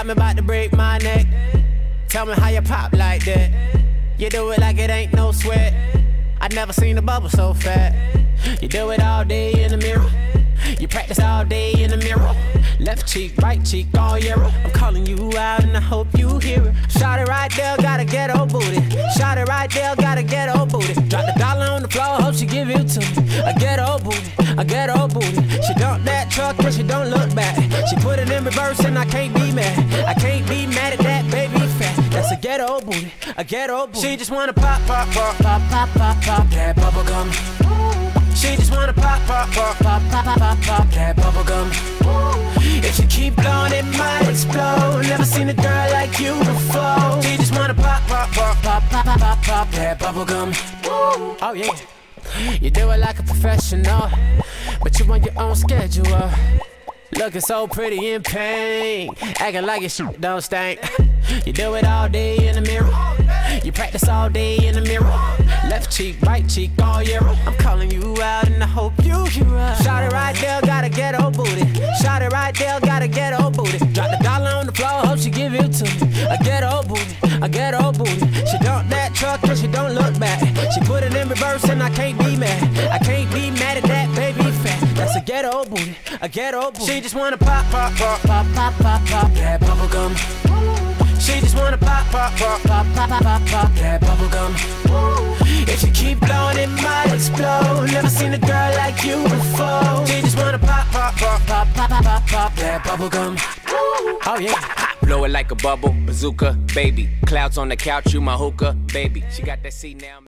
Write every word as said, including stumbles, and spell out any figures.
got me about to break my neck. Tell me how you pop like that. You do it like it ain't no sweat. I never seen a bubble so fat. You do it all day in the mirror. You practice all day in the mirror. Left cheek, right cheek, all year. I'm calling you out and I hope you hear it. Shot it right there, got a ghetto booty. Shot it right there, got a ghetto booty. Drop the dollar on the floor, hope she give it to me. A ghetto booty, a ghetto booty. She dump that truck and she don't look back. She put it in reverse and I can't be mad. I can't be mad at that baby fat. That's a ghetto booty, a ghetto booty. She just wanna pop, pop, pop, pop, pop, pop, pop that bubble gum. She just wanna pop, pop, pop, pop, pop, pop, pop, pop that bubble gum. If you keep blowing, it might explode. Never seen a girl like you before. She just wanna pop, pop, pop, pop, pop, pop, pop, pop that bubble gum. Oh yeah, you do it like a professional, but you on your own schedule. Looking so pretty in pain, acting like your shit don't stink. You do it all day in the mirror. You practice all day in the mirror. Left cheek, right cheek, all year. I'm calling you out and I hope you hear us. Shot it right there, got a ghetto booty. Shot it right there, got a ghetto booty. Drop the dollar on the floor, hope she give it to me. A ghetto booty, a ghetto booty. She dump that truck and she don't look back. She put it in reverse and I can't be mad. I can't be mad at that baby fat. That's a ghetto booty, a ghetto booty. She just wanna pop, pop, pop, pop, pop, pop, pop that bubble gum. She just wanna pop, pop, pop, pop, pop, pop, pop, pop that bubble gum. If you keep blowing, it might explode. Never seen a girl like you before. She just wanna pop, pop, pop, pop, pop, pop, pop, pop that bubble gum. Oh yeah. Blow it like a bubble, bazooka, baby. Clouds on the couch, you my hookah, baby. She got that seat now.